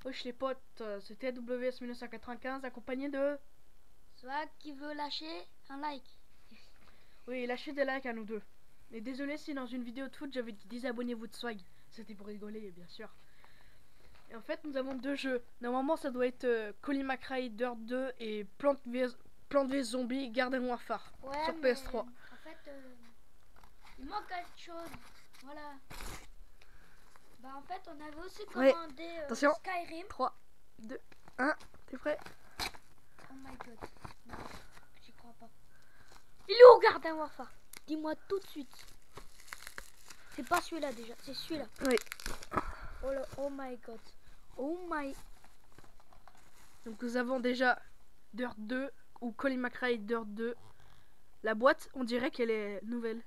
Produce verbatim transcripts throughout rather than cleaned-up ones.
Wesh les potes, euh, c'était A W S mille neuf cent quatre-vingt-quinze accompagné de... Soit qui veut lâcher un like. Oui, lâchez des likes à nous deux. Et désolé si dans une vidéo de foot j'avais dit désabonnez-vous de Swag. C'était pour rigoler, bien sûr. Et en fait, nous avons deux jeux. Normalement, ça doit être euh, Colin McRae Dirt deux et Plante vs Plante vs Zombie Garden Warfare Ouais, sur mais P S trois. En fait, euh, il manque quelque chose. Voilà. Bah en fait, on avait aussi Ouais. commandé euh, Attention. Skyrim. trois, deux, un, t'es prêt? Oh my god. Non, j'y crois pas. Il est où Garden Warfare? Dis-moi tout de suite. C'est pas celui-là déjà, c'est celui-là. Oui. Oh, là, oh my god. Oh my. Donc nous avons déjà Dirt deux ou Colin McRae Dirt deux. La boîte, on dirait qu'elle est nouvelle.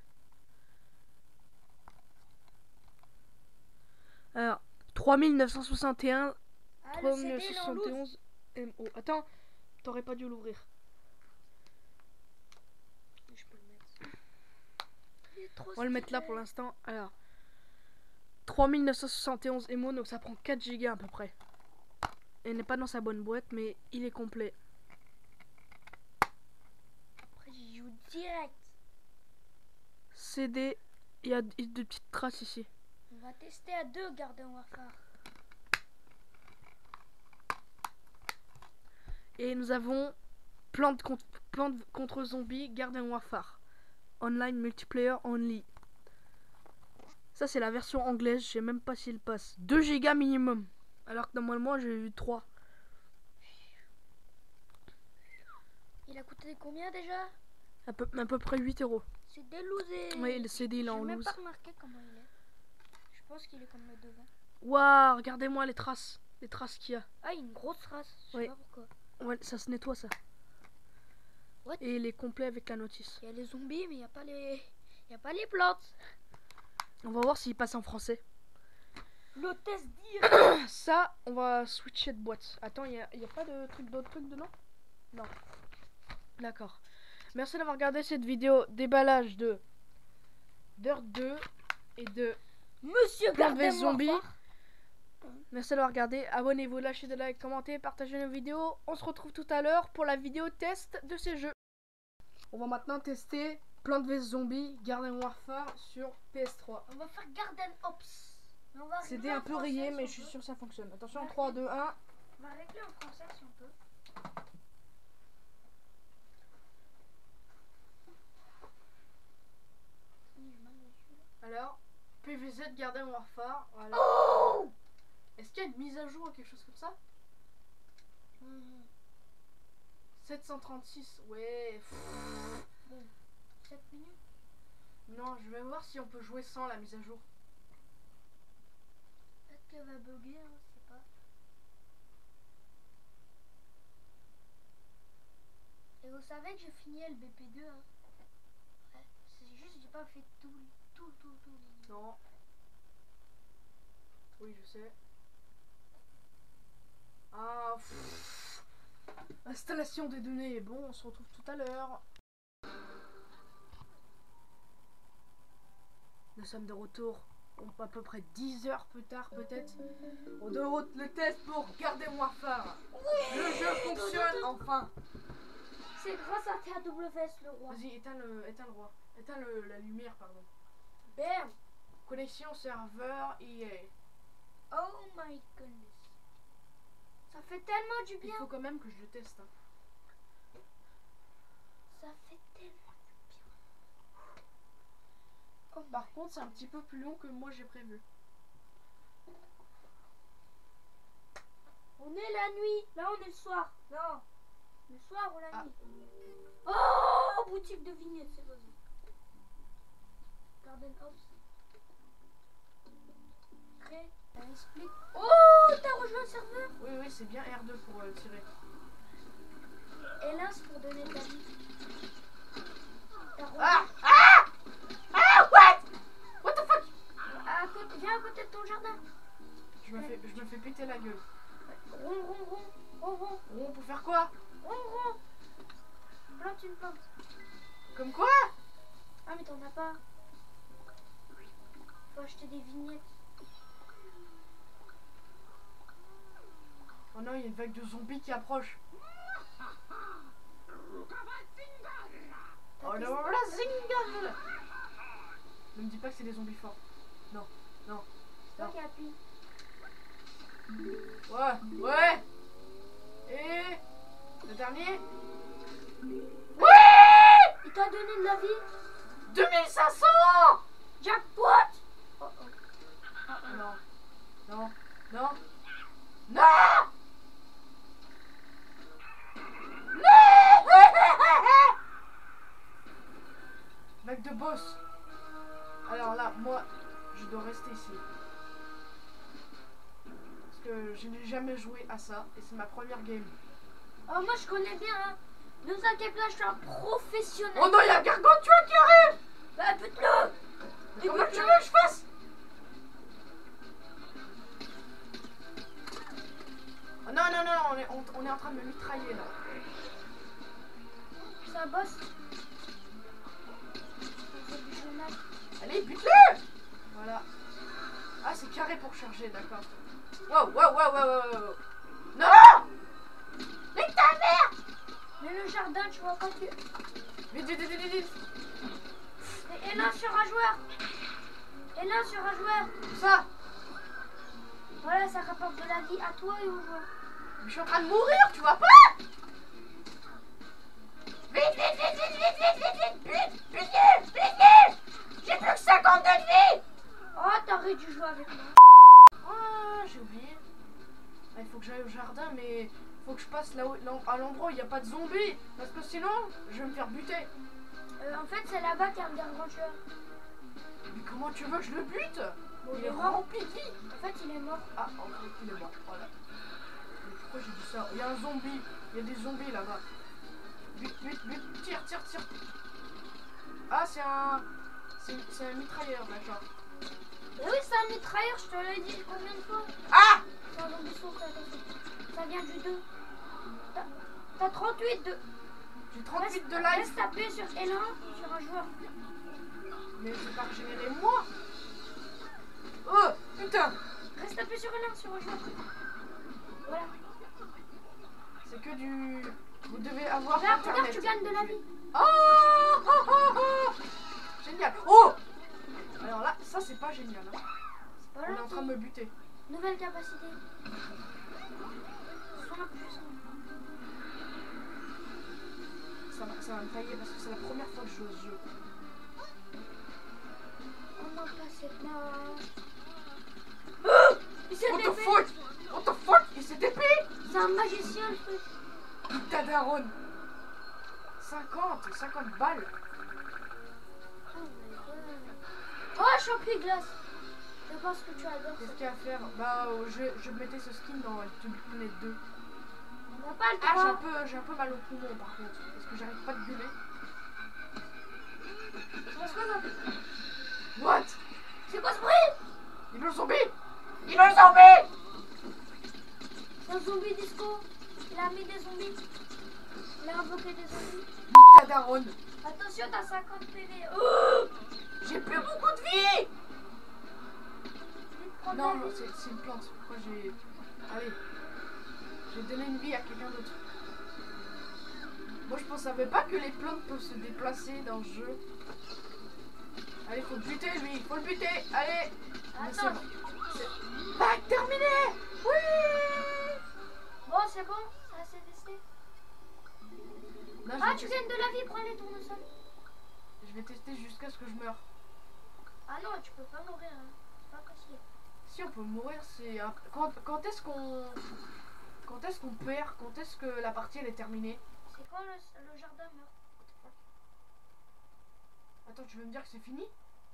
Alors, trois mille neuf cent soixante et un, Ah, trois le mille C neuf D, cent il est en soixante et loose. onze M O. Attends, t'aurais pas dû l'ouvrir. Je peux le mettre. Il est trop On va le mettre là stylé. pour l'instant. Alors, trois mille neuf cent soixante et onze M O, donc ça prend quatre gigas à peu près. Il n'est pas dans sa bonne boîte, mais il est complet. Après, j'y joue direct. C D, il y a de petites traces ici. On va tester à deux Garden Warfare. Et nous avons Plante contre, Plante contre Zombie Garden Warfare. Online multiplayer only. Ça c'est la version anglaise, je sais même pas s'il passe. deux gigas minimum. Alors que normalement j'ai eu trois. Il a coûté combien déjà? À peu, à peu près huit euros. C'est déloosé. Oui, le C D il est en J'ai même loose. pas remarqué comment il est. Je pense qu'il est comme le devant. Waouh, regardez-moi les traces. Les traces qu'il y a. Ah, il y a une grosse trace. Je sais Oui. pas pourquoi. Ouais, ça se nettoie ça. What? Et il est complet avec la notice. Il y a les zombies, mais il n'y a pas les. Il y a pas les plantes. On va voir s'il passe en français. Le test direct. Ça, on va switcher de boîte. Attends, il n'y a, y a pas de truc d'autres trucs dedans? Non. D'accord. Merci d'avoir regardé cette vidéo déballage de Dirt deux et de Monsieur Plante vs Garden Zombie. Warfare. Merci d'avoir regardé. Abonnez-vous, lâchez des likes, commentez, partagez nos vidéos. On se retrouve tout à l'heure pour la vidéo test de ces jeux. On va maintenant tester Plante vs Zombie Garden Warfare sur P S trois. On va faire Garden Ops. Mais on va C'est régler un en peu français, rayé, si mais on je suis peut. sûr que ça fonctionne. Attention, Ouais. trois, deux, un. On va régler en français si on peut. Alors, P V Z Garden Warfare. Voilà. Oh Est-ce qu'il y a une mise à jour ou quelque chose comme ça? mmh. sept cent trente-six, ouais. Pff. Bon, sept minutes. Non, je vais voir si on peut jouer sans la mise à jour. Peut-être qu'elle va bugger, hein, je sais pas. Et vous savez que j'ai fini le B P deux, hein. Ouais, c'est juste que j'ai pas fait tout, tout, tout, tout. Non. Oui, je sais. Ah, pff. Installation des données. Bon, on se retrouve tout à l'heure. Nous sommes de retour. À peu près dix heures plus tard, peut-être. On de route le test pour Garden Warfare. Oui, Le jeu fonctionne enfin. c'est grâce à T A W S le roi. Vas-y, éteins le, éteins le roi. Éteins le, la lumière, pardon. Bam. Connexion serveur I A. Oh my goodness. Ça fait tellement du Il bien. faut quand même que je le teste. Hein. Ça fait tellement du bien. Oh, Par contre, c'est un petit peu plus long que moi j'ai prévu. on est la nuit. Là, on est le soir. Non. Le soir ou la Ah. nuit. Oh, boutique de vignettes, c'est bon. Garden Ops. Prêt. Ça explique. Oh, t'as rejoint le serveur. Oui, oui, c'est bien R deux pour euh, tirer. Et là, c'est pour donner ta vie. T'as rejoint. Ah! Ah! Ah! What? What the fuck? À côté, viens à côté de ton jardin. Je me fais, je me fais péter la gueule. Rond, rond, rond. Rond, rond. Bon, pour faire quoi? Rond, rond. Plante une plante. Comme quoi? Ah, mais t'en as pas. Faut acheter des vignettes. non, il y a une vague de zombies qui approche. Oh non, la zingle. Ne me dis pas que c'est des zombies forts. Non, non. C'est toi qui appuie. Ouais, ouais. Et le dernier. Ouais. Il t'a donné de la vie. deux mille cinq cents. Jackpot. Oh oh. Ah, non, non, non, non. Vague de boss. Alors là, moi, je dois rester ici. Parce que je n'ai jamais joué à ça et c'est ma première game. Oh, moi je connais bien. Hein. Ne vous inquiétez pas, je suis un professionnel. Oh non, il y a un gargantua qui arrive. Bah, bute-le. Mais comment tu veux que je fasse? Oh non, non, non, on est, on, on est en train de me mitrailler là. C'est un boss. Allez, bute-le. Voilà. Ah, c'est carré pour charger, d'accord. Wow, wow, wow, wow, wow. Non. Mais ta mère. Mais le jardin, tu vois pas que... Vite, vite, vite, vite, vite. Et là sur un joueur. Et là sur un joueur. Ça. Voilà, ça rapporte de la vie à toi et aux joueurs. Mais je suis en train de mourir, tu vois pas? Vite, vite, vite, vite, vite, vite, vite, vite, vite, vite, vite, vite. J'ai plus que cinquante de vie. Oh, t'aurais dû jouer avec moi. Ah, j'ai oublié. Ah, il faut que j'aille au jardin, mais faut que je passe là, là à l'endroit où il n'y a pas de zombies. Parce que sinon, je vais me faire buter. Euh, en fait, c'est là-bas qu'il y a un gargantua. Mais comment tu veux que je le bute? Bon, Il est rempli de vie. En fait, il est mort. Ah, en fait, il est mort. Voilà. Mais pourquoi j'ai dit ça? Il y a un zombie. Il y a des zombies là-bas. Vite, vite, vite. Tire, tire, tire. Ah, c'est un... C'est un mitrailleur, d'accord. Oui, c'est un mitrailleur, je te l'ai dit combien de fois? Ah! C'est un zombie saut, ça vient du deux. T'as trente-huit de... J'ai trente-huit de life. Reste taper sur L un sur un joueur. Mais je vais pas régénérer moi. Oh, putain. Reste taper sur L un sur un joueur. Voilà. C'est que du... Vous devez avoir Regarde, internet. regarde, tu gagnes de la vie. Oh, oh, oh, oh. Génial. Oh. Alors là, ça c'est pas génial. Hein. Voilà, on est en train de me buter. Nouvelle capacité. Sois puissant. Ça va, ça va me tailler parce que c'est la première fois que je joue au jeu. On m'a passé là. Oh, Il s'est what the épée. fuck? What the fuck? Il s'est épée? C'est un magicien le truc. Putain daronne. cinquante, cinquante balles. Oh my god. Oh, champi glace. Je pense que tu adores Qu'est-ce ça. qu'il y a à faire? Bah, euh, je, je mettais ce skin dans Ultimate deux. On n'a pas le Ah, j'ai un droit. peu, j'ai un peu mal au poumon par contre, parce que j'arrive pas de gueuler. Parce que non. What? C'est quoi ce bruit? Il veut le zombie! Il veut le zombie! C'est un zombie disco. Il a mis des zombies. Il a invoqué des zombies. Ta daronne! Attention, t'as cinquante P V. Oh, J'ai plus beaucoup de vie! vite, prends Non, ta vie. c'est c'est une plante. Pourquoi j'ai... Allez. J'ai donné une vie à quelqu'un d'autre. Moi, je ne savais pas que les plantes peuvent se déplacer dans le jeu. Allez, faut le buter, lui. Faut le buter. Allez. Mais c'est Attends. bon. C'est... Bah, terminé. Oui. Bon, c'est bon. Ça s'est testé. Non, je Ah, vais tu tester- gagnes de la vie. Prends les tournesols. Je vais tester jusqu'à ce que je meure. Ah non, tu peux pas mourir. Hein. C'est pas possible. Si on peut mourir, c'est... un- Quand, quand est-ce qu'on... Quand est-ce qu'on perd? Quand est-ce que la partie, elle est terminée? C'est quand le, le jardin meurt? Attends, tu veux me dire que c'est fini?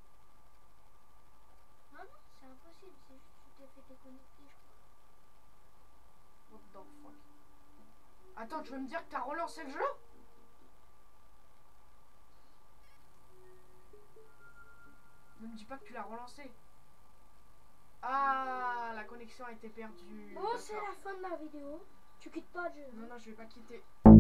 Non, non, c'est impossible. C'est juste que tu t'es fait déconnecter, je crois. What the fuck? Attends, tu veux me dire que t'as relancé le jeu? Ne me dis pas que tu l'as relancé. Ah, la connexion a été perdue. Bon, c'est D'accord. la fin de la vidéo. Tu quittes pas le jeu. Non, non, je vais pas quitter.